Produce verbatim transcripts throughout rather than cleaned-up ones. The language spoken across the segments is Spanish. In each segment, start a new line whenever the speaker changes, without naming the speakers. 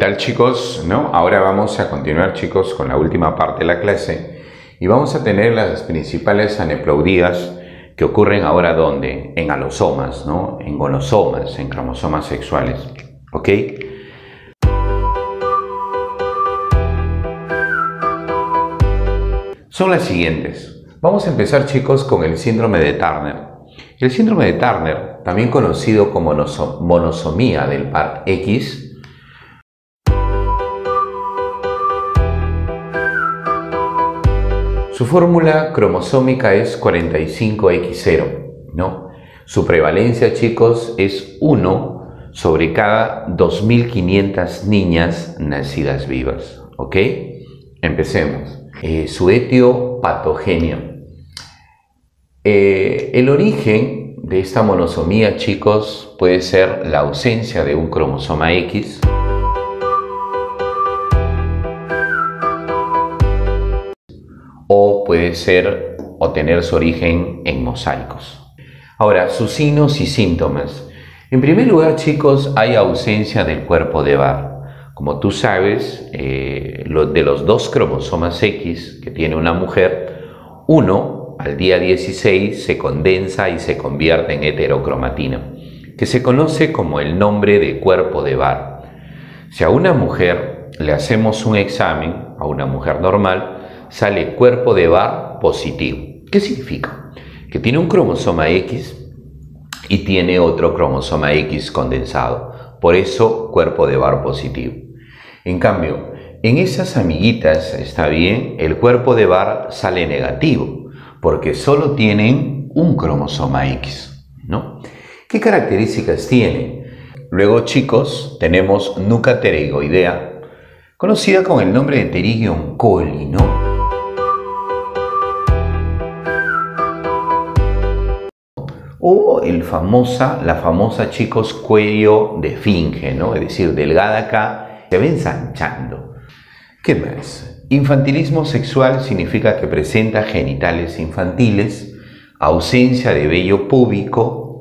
tal, chicos? ¿No? Ahora vamos a continuar, chicos, con la última parte de la clase y vamos a tener las principales aneuploidías que ocurren ahora ¿dónde? En alosomas, ¿no? En gonosomas, en cromosomas sexuales, ¿ok? Son las siguientes. Vamos a empezar, chicos, con el síndrome de Turner. El síndrome de Turner, también conocido como monosomía del par X, su fórmula cromosómica es cuarenta y cinco equis cero, ¿no? Su prevalencia, chicos, es uno sobre cada dos mil quinientas niñas nacidas vivas, ¿ok? Empecemos. Eh, su etiopatogenia. Eh, el origen de esta monosomía, chicos, puede ser la ausencia de un cromosoma X, o puede ser o tener su origen en mosaicos. Ahora, sus signos y síntomas. En primer lugar, chicos, hay ausencia del cuerpo de Barr. Como tú sabes, eh, lo, de los dos cromosomas X que tiene una mujer, uno al día dieciséis se condensa y se convierte en heterocromatina, que se conoce como el nombre de cuerpo de Barr. Si a una mujer le hacemos un examen, a una mujer normal, sale cuerpo de Barr positivo. ¿Qué significa? Que tiene un cromosoma X y tiene otro cromosoma X condensado. Por eso, cuerpo de Barr positivo. En cambio, en esas amiguitas, está bien, el cuerpo de Barr sale negativo, porque solo tienen un cromosoma X, ¿no? ¿Qué características tiene? Luego, chicos, tenemos nuca pterygoidea, conocida con el nombre de Pterygium coli, ¿no? O el famosa, la famosa, chicos, cuello de esfinge, ¿no? Es decir, delgada acá, se va ensanchando. ¿Qué más? Infantilismo sexual significa que presenta genitales infantiles, ausencia de vello púbico,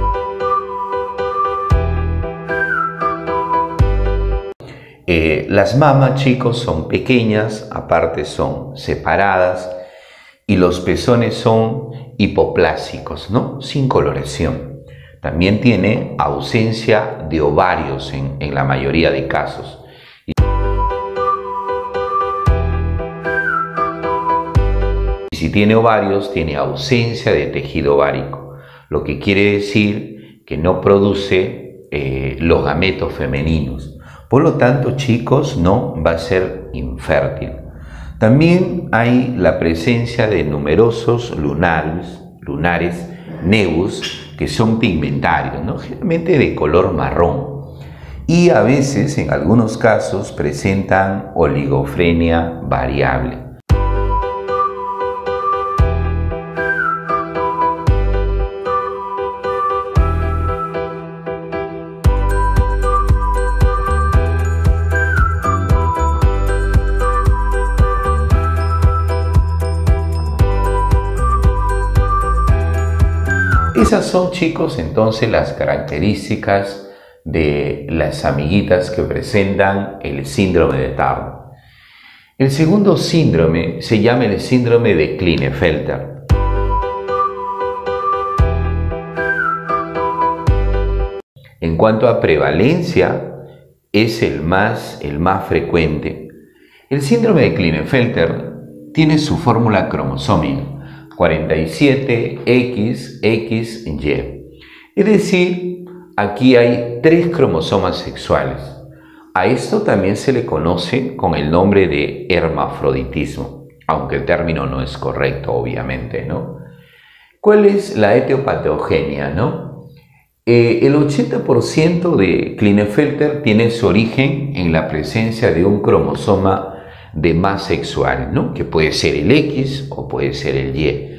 eh, las mamas, chicos, son pequeñas, aparte son separadas, y los pezones son hipoplásicos, ¿no? Sin coloración. También tiene ausencia de ovarios en, en la mayoría de casos. Y si tiene ovarios, tiene ausencia de tejido ovárico, lo que quiere decir que no produce eh, los gametos femeninos. Por lo tanto, chicos, no va a ser infértil. También hay la presencia de numerosos lunares, lunares nevus, que son pigmentarios, ¿no? Generalmente de color marrón. Y a veces, en algunos casos, presentan oligofrenia variable. Esas son, chicos, entonces las características de las amiguitas que presentan el síndrome de Turner. El segundo síndrome se llama el síndrome de Klinefelter. En cuanto a prevalencia, es el más, el más frecuente. El síndrome de Klinefelter tiene su fórmula cromosómica cuarenta y siete equis equis ye. Es decir, aquí hay tres cromosomas sexuales. A esto también se le conoce con el nombre de hermafroditismo, aunque el término no es correcto, obviamente, ¿no? ¿Cuál es la etiopatogenia, no? Eh, el ochenta por ciento de Klinefelter tiene su origen en la presencia de un cromosoma de más sexual, ¿no? Que puede ser el X o puede ser el Y.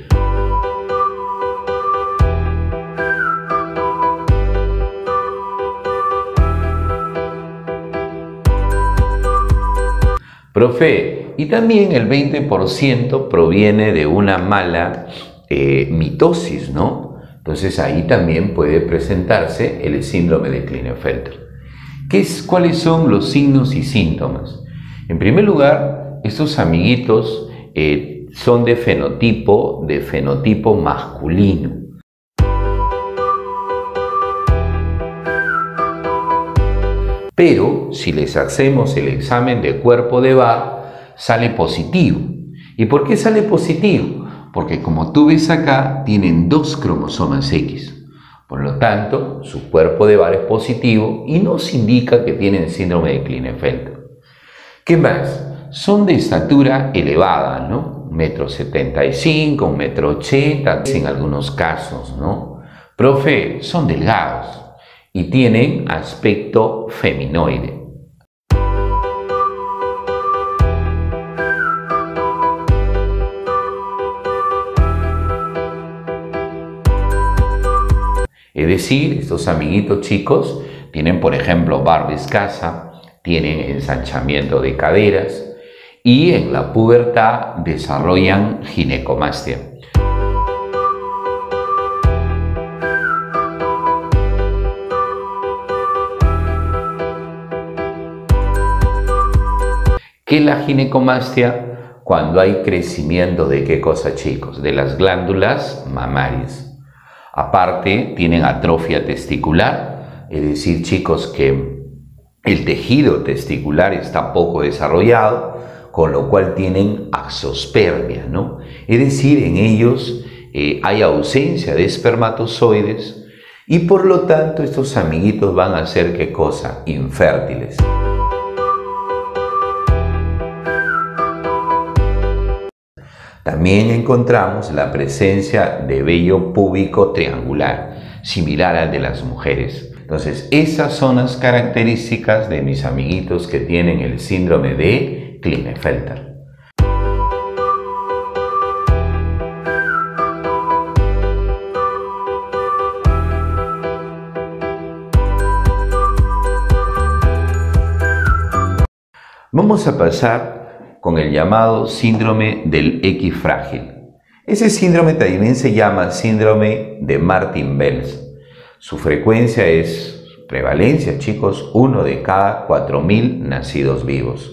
Profe, y también el veinte por ciento proviene de una mala eh, mitosis, ¿no? Entonces ahí también puede presentarse el síndrome de Klinefelter. ¿Qué es, ¿Cuáles son los signos y síntomas? En primer lugar, estos amiguitos eh, son de fenotipo, de fenotipo masculino. Pero si les hacemos el examen de cuerpo de Barr, sale positivo. ¿Y por qué sale positivo? Porque como tú ves acá, tienen dos cromosomas X. Por lo tanto, su cuerpo de Barr es positivo y nos indica que tienen síndrome de Klinefelter. ¿Qué más? Son de estatura elevada, ¿no? un metro setenta y cinco, un metro ochenta, en algunos casos, ¿no? Profe, son delgados y tienen aspecto feminoide. Es decir, estos amiguitos chicos tienen, por ejemplo, barba escasa, tienen ensanchamiento de caderas y en la pubertad desarrollan ginecomastia. ¿Qué es la ginecomastia? Cuando hay crecimiento de qué cosa, chicos, de las glándulas mamarias. Aparte, tienen atrofia testicular, es decir, chicos, que el tejido testicular está poco desarrollado, con lo cual tienen axospermia, ¿no? Es decir, en ellos eh, hay ausencia de espermatozoides y por lo tanto estos amiguitos van a ser ¿qué cosa? Infértiles. También encontramos la presencia de vello púbico triangular, similar al de las mujeres. Entonces, esas son las características de mis amiguitos que tienen el síndrome de Klinefelter. Vamos a pasar con el llamado síndrome del X frágil. Ese síndrome también se llama síndrome de Martin-Wells. Su frecuencia es, prevalencia, chicos, uno de cada cuatro mil nacidos vivos.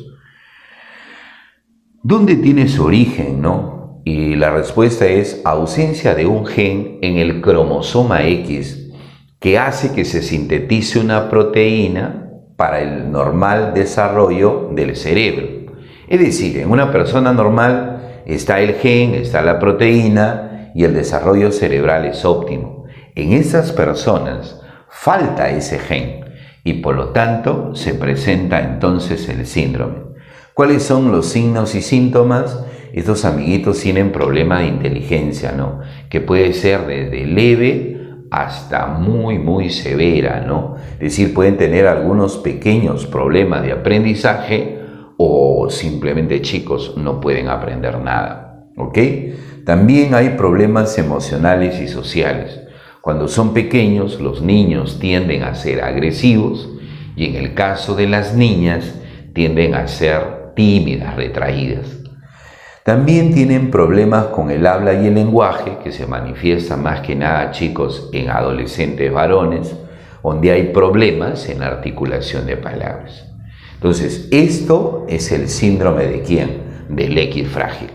¿Dónde tiene su origen, no? Y la respuesta es ausencia de un gen en el cromosoma X que hace que se sintetice una proteína para el normal desarrollo del cerebro. Es decir, en una persona normal está el gen, está la proteína y el desarrollo cerebral es óptimo. En esas personas falta ese gen y por lo tanto se presenta entonces el síndrome. ¿Cuáles son los signos y síntomas? Estos amiguitos tienen problema de inteligencia, ¿no? Que puede ser desde leve hasta muy, muy severa, ¿no? Es decir, pueden tener algunos pequeños problemas de aprendizaje o simplemente, chicos, no pueden aprender nada, ¿ok? También hay problemas emocionales y sociales. Cuando son pequeños, los niños tienden a ser agresivos y en el caso de las niñas tienden a ser tímidas, retraídas. También tienen problemas con el habla y el lenguaje, que se manifiesta más que nada, chicos, en adolescentes varones, donde hay problemas en la articulación de palabras. Entonces, esto es el síndrome de ¿quién? Del X frágil.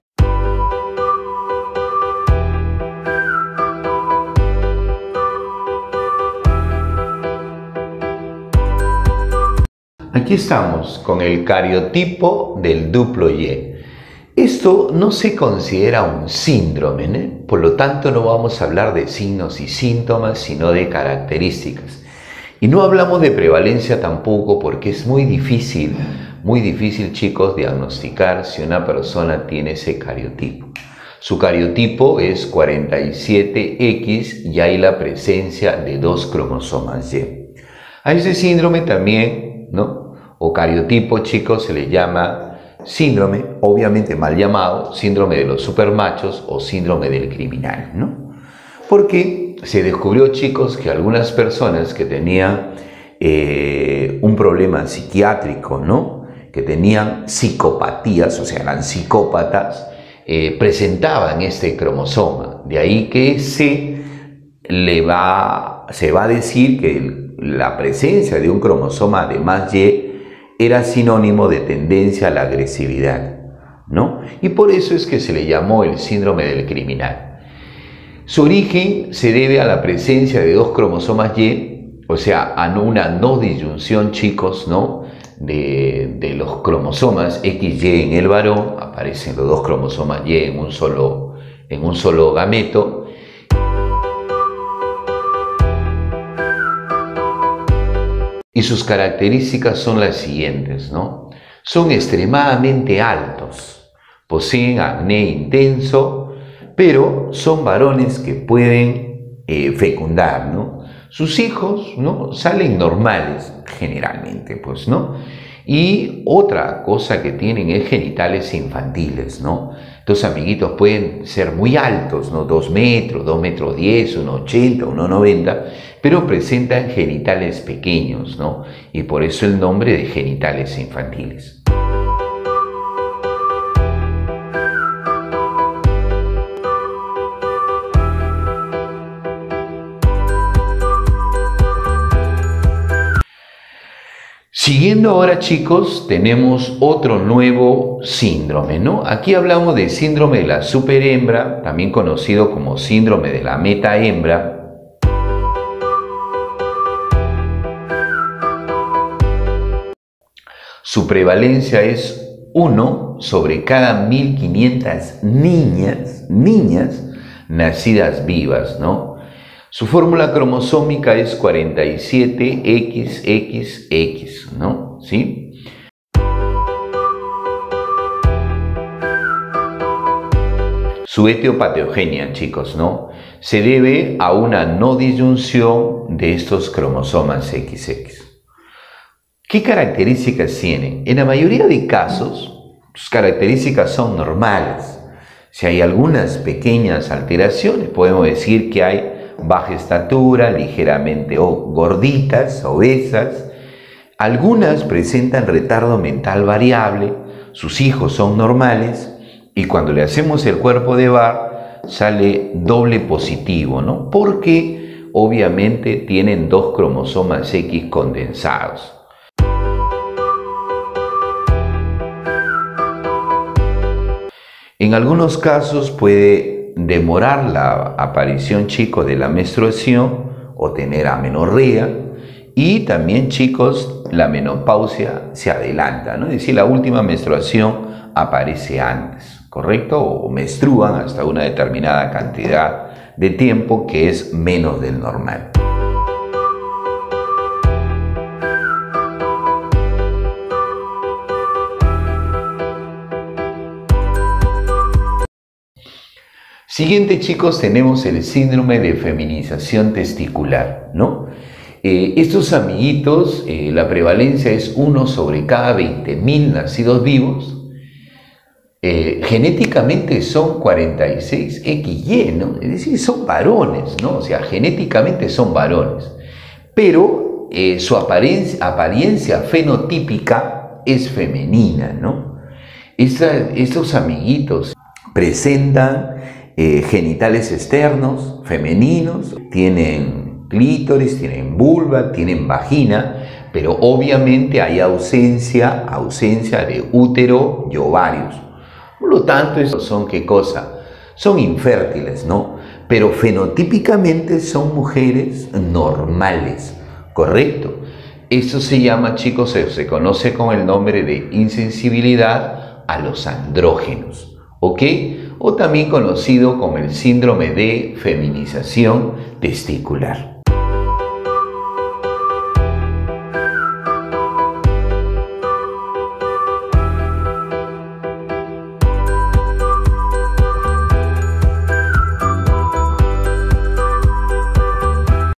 Aquí estamos con el cariotipo del duplo Y. Esto no se considera un síndrome, ¿eh? Por lo tanto no vamos a hablar de signos y síntomas, sino de características. Y no hablamos de prevalencia tampoco porque es muy difícil, muy difícil, chicos, diagnosticar si una persona tiene ese cariotipo. Su cariotipo es cuarenta y siete equis y hay la presencia de dos cromosomas Y. A ese síndrome también, ¿no? O cariotipo, chicos, se le llama síndrome, obviamente mal llamado, síndrome de los supermachos o síndrome del criminal, ¿no? Porque se descubrió, chicos, que algunas personas que tenían eh, un problema psiquiátrico, ¿no? Que tenían psicopatías, o sea, eran psicópatas, eh, presentaban este cromosoma. De ahí que se, le va, se va a decir que el, la presencia de un cromosoma de más Y era sinónimo de tendencia a la agresividad, ¿no? Y por eso es que se le llamó el síndrome del criminal. Su origen se debe a la presencia de dos cromosomas Y, o sea, a una no disyunción, chicos, ¿no? De, de los cromosomas equis ye en el varón, aparecen los dos cromosomas Y en un solo, en un solo gameto. Y sus características son las siguientes, ¿no? Son extremadamente altos, poseen acné intenso, pero son varones que pueden eh, fecundar, ¿no? Sus hijos, ¿no? Salen normales, generalmente, pues, ¿no? Y otra cosa que tienen es genitales infantiles, ¿no? Estos amiguitos pueden ser muy altos, ¿no? Dos metros, dos metros diez, uno ochenta, uno noventa, pero presentan genitales pequeños, ¿no? Y por eso el nombre de genitales infantiles. Siguiendo ahora, chicos, tenemos otro nuevo síndrome, ¿no? Aquí hablamos del síndrome de la superhembra, también conocido como síndrome de la metahembra. Su prevalencia es uno sobre cada mil quinientas niñas, niñas nacidas vivas, ¿no? Su fórmula cromosómica es cuarenta y siete equis equis equis, ¿no? ¿Sí? Su etiopatogenia, chicos, ¿no? Se debe a una no disyunción de estos cromosomas equis equis. ¿Qué características tienen? En la mayoría de casos, sus características son normales. Si hay algunas pequeñas alteraciones, podemos decir que hay baja estatura, ligeramente gorditas, obesas. Algunas presentan retardo mental variable, sus hijos son normales y cuando le hacemos el cuerpo de Barr sale doble positivo, ¿no? Porque obviamente tienen dos cromosomas X condensados. En algunos casos puede demorar la aparición, chicos, de la menstruación o tener amenorrea, y también, chicos, la menopausia se adelanta, ¿no? Es decir, la última menstruación aparece antes, ¿correcto? O menstruan hasta una determinada cantidad de tiempo que es menos del normal. Siguiente, chicos, tenemos el síndrome de feminización testicular, ¿no? Eh, estos amiguitos, eh, la prevalencia es uno sobre cada veinte mil nacidos vivos. Eh, genéticamente son cuarenta y seis equis ye, ¿no? Es decir, son varones, ¿no? O sea, genéticamente son varones. Pero eh, su apariencia, apariencia fenotípica es femenina, ¿no? Esta, estos amiguitos presentan Eh, genitales externos, femeninos, tienen clítoris, tienen vulva, tienen vagina, pero obviamente hay ausencia, ausencia de útero y ovarios. Por lo tanto, estos son, ¿qué cosa? Son infértiles, ¿no? Pero fenotípicamente son mujeres normales, ¿correcto? Esto se llama, chicos, se, se conoce con el nombre de insensibilidad a los andrógenos, ¿ok? O también conocido como el síndrome de feminización testicular.